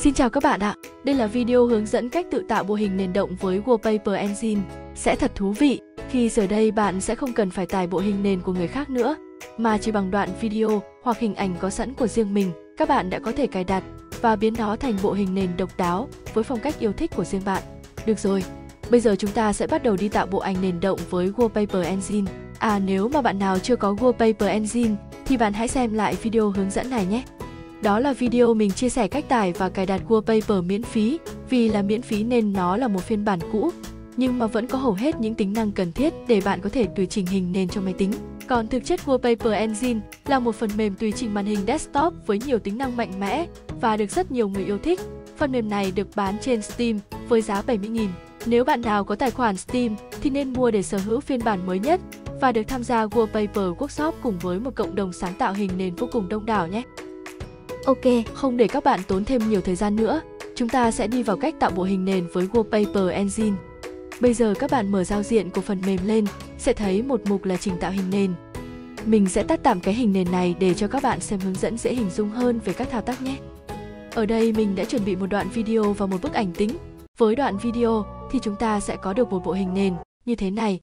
Xin chào các bạn ạ, đây là video hướng dẫn cách tự tạo bộ hình nền động với Wallpaper Engine. Sẽ thật thú vị khi giờ đây bạn sẽ không cần phải tải bộ hình nền của người khác nữa, mà chỉ bằng đoạn video hoặc hình ảnh có sẵn của riêng mình, các bạn đã có thể cài đặt và biến nó thành bộ hình nền độc đáo với phong cách yêu thích của riêng bạn. Được rồi, bây giờ chúng ta sẽ bắt đầu đi tạo bộ ảnh nền động với Wallpaper Engine. Nếu mà bạn nào chưa có Wallpaper Engine thì bạn hãy xem lại video hướng dẫn này nhé. Đó là video mình chia sẻ cách tải và cài đặt wallpaper miễn phí. Vì là miễn phí nên nó là một phiên bản cũ, nhưng mà vẫn có hầu hết những tính năng cần thiết để bạn có thể tùy chỉnh hình nền cho máy tính. Còn thực chất Wallpaper Engine là một phần mềm tùy chỉnh màn hình desktop với nhiều tính năng mạnh mẽ và được rất nhiều người yêu thích. Phần mềm này được bán trên Steam với giá 70.000. Nếu bạn nào có tài khoản Steam thì nên mua để sở hữu phiên bản mới nhất và được tham gia Wallpaper Workshop cùng với một cộng đồng sáng tạo hình nền vô cùng đông đảo nhé. Ok, không để các bạn tốn thêm nhiều thời gian nữa, chúng ta sẽ đi vào cách tạo bộ hình nền với Wallpaper Engine. Bây giờ các bạn mở giao diện của phần mềm lên, sẽ thấy một mục là trình tạo hình nền. Mình sẽ tắt tạm cái hình nền này để cho các bạn xem hướng dẫn dễ hình dung hơn về các thao tác nhé. Ở đây mình đã chuẩn bị một đoạn video và một bức ảnh tĩnh. Với đoạn video thì chúng ta sẽ có được một bộ hình nền như thế này.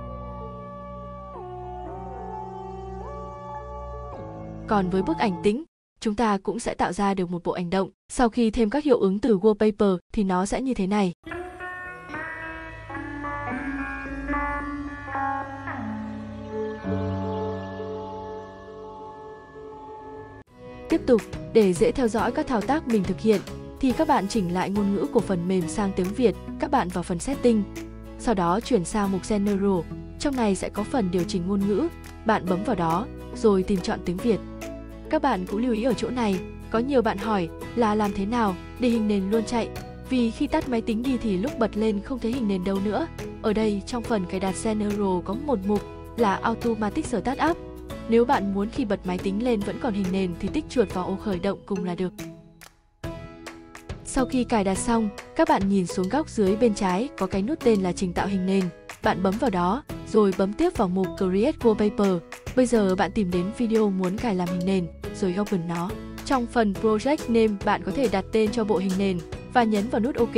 Còn với bức ảnh tĩnh, chúng ta cũng sẽ tạo ra được một bộ ảnh động. Sau khi thêm các hiệu ứng từ wallpaper thì nó sẽ như thế này. Tiếp tục, để dễ theo dõi các thao tác mình thực hiện, thì các bạn chỉnh lại ngôn ngữ của phần mềm sang tiếng Việt. Các bạn vào phần Setting, sau đó chuyển sang mục General. Trong này sẽ có phần điều chỉnh ngôn ngữ. Bạn bấm vào đó, rồi tìm chọn tiếng Việt. Các bạn cũng lưu ý ở chỗ này, có nhiều bạn hỏi là làm thế nào để hình nền luôn chạy, vì khi tắt máy tính đi thì lúc bật lên không thấy hình nền đâu nữa. Ở đây trong phần cài đặt General có một mục là Automatic Startup. Nếu bạn muốn khi bật máy tính lên vẫn còn hình nền thì tích chuột vào ô khởi động cùng là được. Sau khi cài đặt xong, các bạn nhìn xuống góc dưới bên trái có cái nút tên là trình tạo hình nền. Bạn bấm vào đó, rồi bấm tiếp vào mục Create Wallpaper. Bây giờ bạn tìm đến video muốn cài làm hình nền, rồi open nó. Trong phần Project Name, bạn có thể đặt tên cho bộ hình nền và nhấn vào nút OK.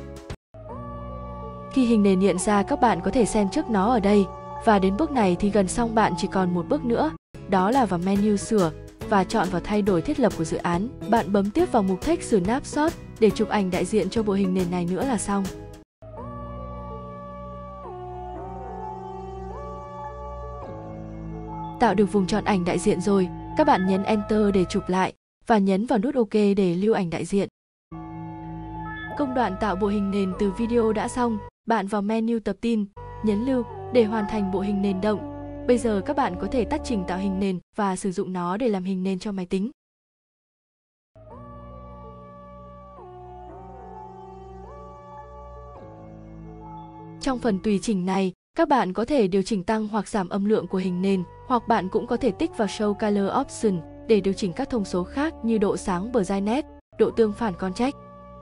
Khi hình nền hiện ra, các bạn có thể xem trước nó ở đây. Và đến bước này thì gần xong, bạn chỉ còn một bước nữa. Đó là vào menu sửa và chọn vào thay đổi thiết lập của dự án. Bạn bấm tiếp vào mục Text Snapshot để chụp ảnh đại diện cho bộ hình nền này nữa là xong. Tạo được vùng chọn ảnh đại diện rồi, các bạn nhấn Enter để chụp lại và nhấn vào nút OK để lưu ảnh đại diện. Công đoạn tạo bộ hình nền từ video đã xong, bạn vào menu tập tin, nhấn lưu để hoàn thành bộ hình nền động. Bây giờ các bạn có thể tắt trình tạo hình nền và sử dụng nó để làm hình nền cho máy tính. Trong phần tùy chỉnh này, các bạn có thể điều chỉnh tăng hoặc giảm âm lượng của hình nền, hoặc bạn cũng có thể tích vào Show Color Option để điều chỉnh các thông số khác như độ sáng brightness, độ tương phản contrast.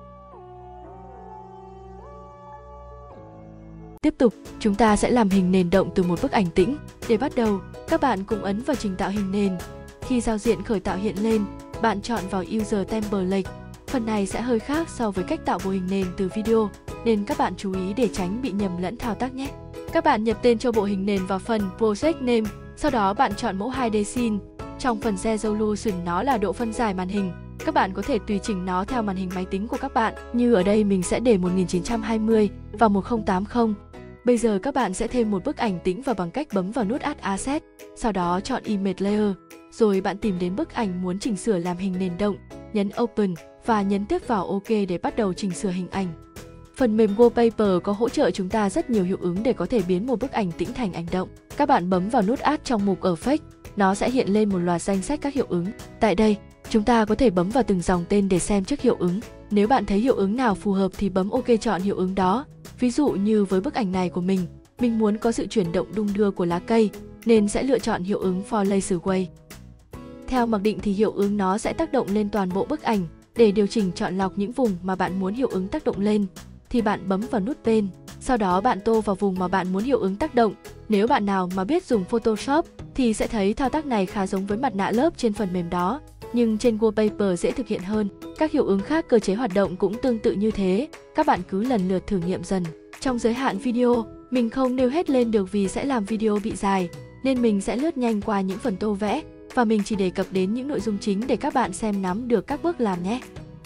Tiếp tục, chúng ta sẽ làm hình nền động từ một bức ảnh tĩnh. Để bắt đầu, các bạn cùng ấn vào trình tạo hình nền. Khi giao diện khởi tạo hiện lên, bạn chọn vào User Template. Phần này sẽ hơi khác so với cách tạo bộ hình nền từ video, nên các bạn chú ý để tránh bị nhầm lẫn thao tác nhé. Các bạn nhập tên cho bộ hình nền vào phần Project Name, sau đó bạn chọn mẫu 2D Scene. Trong phần Resolution nó là độ phân giải màn hình. Các bạn có thể tùy chỉnh nó theo màn hình máy tính của các bạn. Như ở đây mình sẽ để 1920 và 1080. Bây giờ các bạn sẽ thêm một bức ảnh tĩnh vào bằng cách bấm vào nút Add Asset, sau đó chọn Image Layer, rồi bạn tìm đến bức ảnh muốn chỉnh sửa làm hình nền động, nhấn Open và nhấn tiếp vào OK để bắt đầu chỉnh sửa hình ảnh. Phần mềm Wallpaper có hỗ trợ chúng ta rất nhiều hiệu ứng để có thể biến một bức ảnh tĩnh thành ảnh động. Các bạn bấm vào nút Add trong mục Effect, nó sẽ hiện lên một loạt danh sách các hiệu ứng. Tại đây, chúng ta có thể bấm vào từng dòng tên để xem trước hiệu ứng. Nếu bạn thấy hiệu ứng nào phù hợp thì bấm OK chọn hiệu ứng đó. Ví dụ như với bức ảnh này của mình muốn có sự chuyển động đung đưa của lá cây, nên sẽ lựa chọn hiệu ứng For Laser Way. Theo mặc định thì hiệu ứng nó sẽ tác động lên toàn bộ bức ảnh. Để điều chỉnh chọn lọc những vùng mà bạn muốn hiệu ứng tác động lên, thì bạn bấm vào nút Pen. Sau đó bạn tô vào vùng mà bạn muốn hiệu ứng tác động. Nếu bạn nào mà biết dùng Photoshop thì sẽ thấy thao tác này khá giống với mặt nạ lớp trên phần mềm đó. nhưng trên wallpaper dễ thực hiện hơn. Các hiệu ứng khác cơ chế hoạt động cũng tương tự như thế, các bạn cứ lần lượt thử nghiệm dần. Trong giới hạn video, mình không nêu hết lên được vì sẽ làm video bị dài, nên mình sẽ lướt nhanh qua những phần tô vẽ và mình chỉ đề cập đến những nội dung chính để các bạn xem nắm được các bước làm nhé.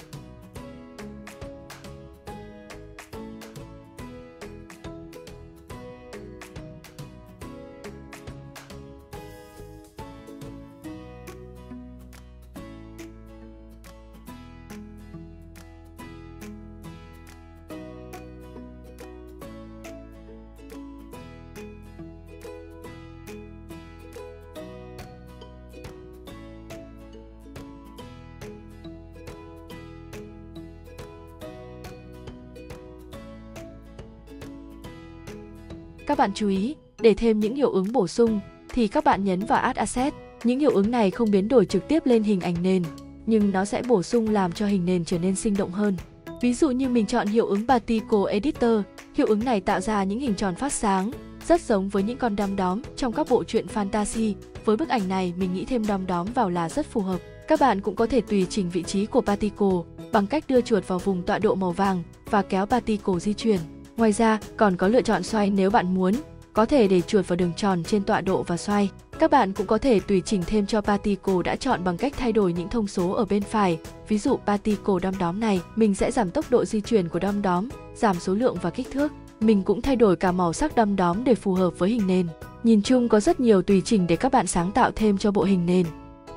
Các bạn chú ý, để thêm những hiệu ứng bổ sung thì các bạn nhấn vào Add Asset. Những hiệu ứng này không biến đổi trực tiếp lên hình ảnh nền, nhưng nó sẽ bổ sung làm cho hình nền trở nên sinh động hơn. Ví dụ như mình chọn hiệu ứng Particle Editor, hiệu ứng này tạo ra những hình tròn phát sáng, rất giống với những con đom đóm trong các bộ truyện fantasy. Với bức ảnh này mình nghĩ thêm đom đóm vào là rất phù hợp. Các bạn cũng có thể tùy chỉnh vị trí của Particle bằng cách đưa chuột vào vùng tọa độ màu vàng và kéo Particle di chuyển. Ngoài ra, còn có lựa chọn xoay nếu bạn muốn, có thể để chuột vào đường tròn trên tọa độ và xoay. Các bạn cũng có thể tùy chỉnh thêm cho Particle đã chọn bằng cách thay đổi những thông số ở bên phải. Ví dụ Particle đom đóm này, mình sẽ giảm tốc độ di chuyển của đom đóm, giảm số lượng và kích thước. Mình cũng thay đổi cả màu sắc đom đóm để phù hợp với hình nền. Nhìn chung có rất nhiều tùy chỉnh để các bạn sáng tạo thêm cho bộ hình nền.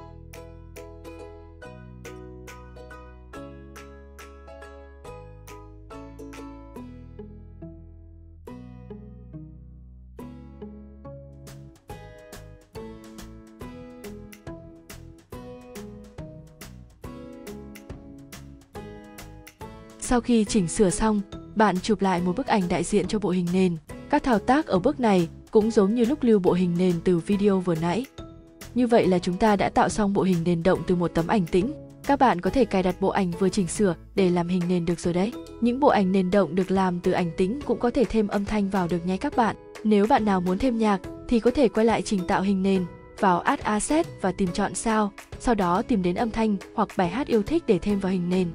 Sau khi chỉnh sửa xong, bạn chụp lại một bức ảnh đại diện cho bộ hình nền. Các thao tác ở bước này cũng giống như lúc lưu bộ hình nền từ video vừa nãy. Như vậy là chúng ta đã tạo xong bộ hình nền động từ một tấm ảnh tĩnh. Các bạn có thể cài đặt bộ ảnh vừa chỉnh sửa để làm hình nền được rồi đấy. Những bộ ảnh nền động được làm từ ảnh tĩnh cũng có thể thêm âm thanh vào được nhé các bạn. Nếu bạn nào muốn thêm nhạc thì có thể quay lại trình tạo hình nền, vào Add Asset và tìm chọn Sound, sau đó tìm đến âm thanh hoặc bài hát yêu thích để thêm vào hình nền.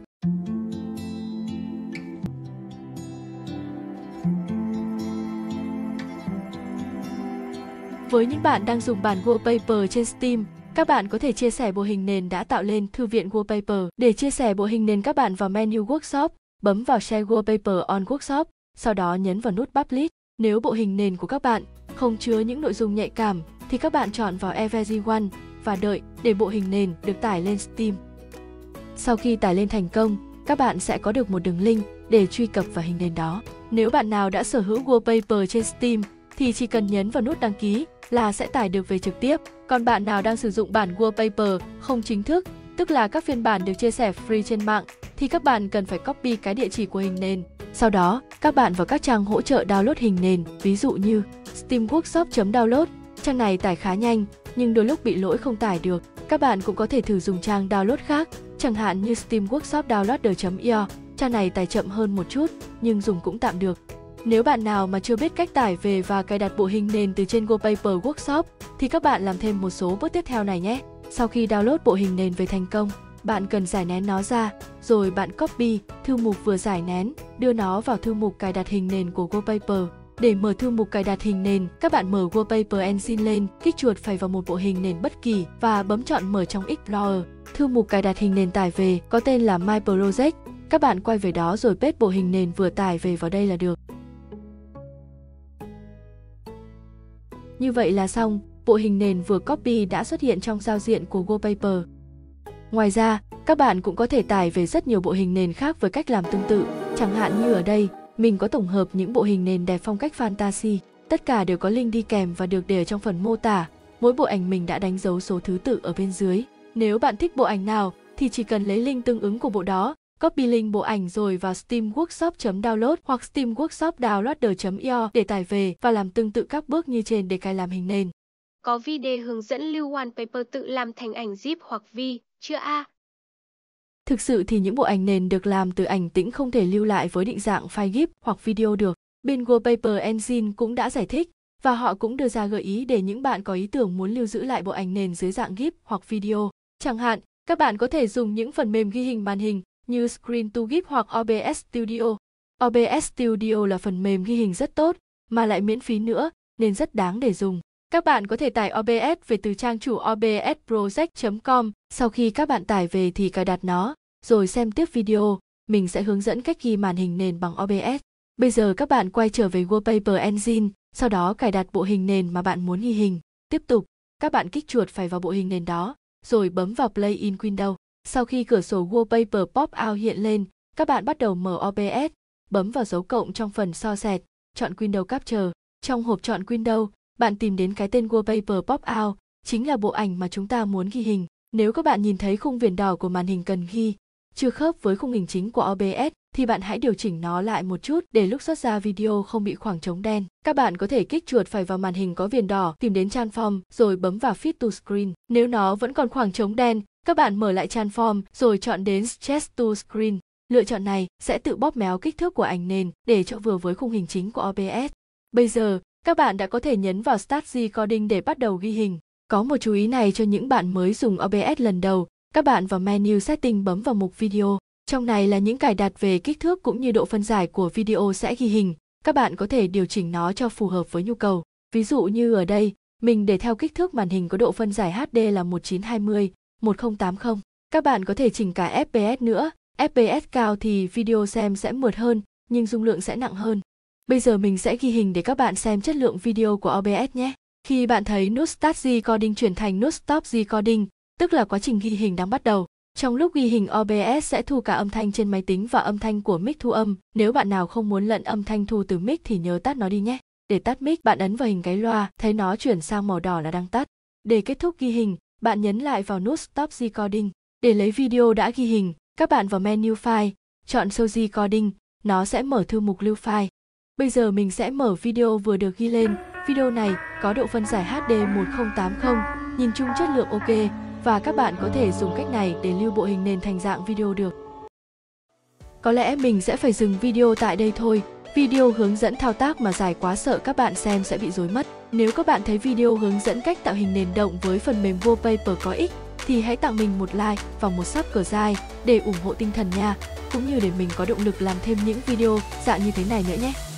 Với những bạn đang dùng bản wallpaper trên Steam, các bạn có thể chia sẻ bộ hình nền đã tạo lên thư viện wallpaper. Để chia sẻ bộ hình nền các bạn vào menu Workshop, bấm vào Share Wallpaper on Workshop, sau đó nhấn vào nút Publish. Nếu bộ hình nền của các bạn không chứa những nội dung nhạy cảm thì các bạn chọn vào Everyone và đợi để bộ hình nền được tải lên Steam. Sau khi tải lên thành công, các bạn sẽ có được một đường link để truy cập vào hình nền đó. Nếu bạn nào đã sở hữu wallpaper trên Steam thì chỉ cần nhấn vào nút đăng ký là sẽ tải được về trực tiếp. Còn bạn nào đang sử dụng bản wallpaper không chính thức, tức là các phiên bản được chia sẻ free trên mạng, thì các bạn cần phải copy cái địa chỉ của hình nền. Sau đó, các bạn vào các trang hỗ trợ download hình nền, ví dụ như steamworkshop.download. Trang này tải khá nhanh, nhưng đôi lúc bị lỗi không tải được. Các bạn cũng có thể thử dùng trang download khác, chẳng hạn như steamworkshop.downloader.io. Trang này tải chậm hơn một chút, nhưng dùng cũng tạm được. Nếu bạn nào mà chưa biết cách tải về và cài đặt bộ hình nền từ trên Wallpaper Workshop thì các bạn làm thêm một số bước tiếp theo này nhé. Sau khi download bộ hình nền về thành công, bạn cần giải nén nó ra, rồi bạn copy thư mục vừa giải nén, đưa nó vào thư mục cài đặt hình nền của Wallpaper. Để mở thư mục cài đặt hình nền, các bạn mở Wallpaper Engine lên, kích chuột phải vào một bộ hình nền bất kỳ và bấm chọn mở trong Explorer. Thư mục cài đặt hình nền tải về có tên là My Project. Các bạn quay về đó rồi paste bộ hình nền vừa tải về vào đây là được. Như vậy là xong, bộ hình nền vừa copy đã xuất hiện trong giao diện của Wallpaper. Ngoài ra, các bạn cũng có thể tải về rất nhiều bộ hình nền khác với cách làm tương tự. Chẳng hạn như ở đây, mình có tổng hợp những bộ hình nền đẹp phong cách fantasy. Tất cả đều có link đi kèm và được để trong phần mô tả. Mỗi bộ ảnh mình đã đánh dấu số thứ tự ở bên dưới. Nếu bạn thích bộ ảnh nào thì chỉ cần lấy link tương ứng của bộ đó, copy link bộ ảnh rồi vào steamworkshop.download hoặc steamworkshop.downloader.io để tải về và làm tương tự các bước như trên để cài làm hình nền. Có video hướng dẫn lưu wallpaper tự làm thành ảnh zip hoặc vi, chưa a? Thực sự thì những bộ ảnh nền được làm từ ảnh tĩnh không thể lưu lại với định dạng file GIF hoặc video được. Bên Wallpaper Engine cũng đã giải thích và họ cũng đưa ra gợi ý để những bạn có ý tưởng muốn lưu giữ lại bộ ảnh nền dưới dạng GIF hoặc video. Chẳng hạn, Các bạn có thể dùng những phần mềm ghi hình màn hình như Screen2Gif hoặc OBS Studio. OBS Studio là phần mềm ghi hình rất tốt, mà lại miễn phí nữa, nên rất đáng để dùng. Các bạn có thể tải OBS về từ trang chủ obsproject.com. Sau khi các bạn tải về thì cài đặt nó, rồi xem tiếp video. Mình sẽ hướng dẫn cách ghi màn hình nền bằng OBS. Bây giờ các bạn quay trở về Wallpaper Engine, sau đó cài đặt bộ hình nền mà bạn muốn ghi hình. Tiếp tục, các bạn kích chuột phải vào bộ hình nền đó, rồi bấm vào Play in Windows. Sau khi cửa sổ Wallpaper pop-out hiện lên, các bạn bắt đầu mở OBS, bấm vào dấu cộng trong phần so sẹt, chọn Windows Capture. Trong hộp chọn Windows, bạn tìm đến cái tên Wallpaper pop-out, chính là bộ ảnh mà chúng ta muốn ghi hình. Nếu các bạn nhìn thấy khung viền đỏ của màn hình cần ghi chưa khớp với khung hình chính của OBS, thì bạn hãy điều chỉnh nó lại một chút để lúc xuất ra video không bị khoảng trống đen. Các bạn có thể kích chuột phải vào màn hình có viền đỏ, tìm đến Transform rồi bấm vào Fit to Screen. Nếu nó vẫn còn khoảng trống đen, các bạn mở lại Transform rồi chọn đến Stretch to Screen. Lựa chọn này sẽ tự bóp méo kích thước của ảnh nền để cho vừa với khung hình chính của OBS. Bây giờ, các bạn đã có thể nhấn vào Start Recording để bắt đầu ghi hình. Có một chú ý này cho những bạn mới dùng OBS lần đầu, các bạn vào menu Setting bấm vào mục Video. Trong này là những cài đặt về kích thước cũng như độ phân giải của video sẽ ghi hình. Các bạn có thể điều chỉnh nó cho phù hợp với nhu cầu. Ví dụ như ở đây, mình để theo kích thước màn hình có độ phân giải HD là 1920, 1080. Các bạn có thể chỉnh cả FPS nữa. FPS cao thì video xem sẽ mượt hơn, nhưng dung lượng sẽ nặng hơn. Bây giờ mình sẽ ghi hình để các bạn xem chất lượng video của OBS nhé. Khi bạn thấy nút Start Recording chuyển thành nút Stop Recording, tức là quá trình ghi hình đang bắt đầu. Trong lúc ghi hình, OBS sẽ thu cả âm thanh trên máy tính và âm thanh của mic thu âm. Nếu bạn nào không muốn lẫn âm thanh thu từ mic thì nhớ tắt nó đi nhé. Để tắt mic, bạn ấn vào hình cái loa, thấy nó chuyển sang màu đỏ là đang tắt. Để kết thúc ghi hình, bạn nhấn lại vào nút Stop Recording. Để lấy video đã ghi hình, các bạn vào menu File, chọn Show Recording, nó sẽ mở thư mục lưu file. Bây giờ mình sẽ mở video vừa được ghi lên. Video này có độ phân giải HD 1080, nhìn chung chất lượng ok, và các bạn có thể dùng cách này để lưu bộ hình nền thành dạng video được. Có lẽ mình sẽ phải dừng video tại đây thôi. Video hướng dẫn thao tác mà dài quá sợ các bạn xem sẽ bị rối mất. Nếu các bạn thấy video hướng dẫn cách tạo hình nền động với phần mềm Wallpaper có ích, thì hãy tặng mình một like và một subscribe để ủng hộ tinh thần nha, cũng như để mình có động lực làm thêm những video dạng như thế này nữa nhé.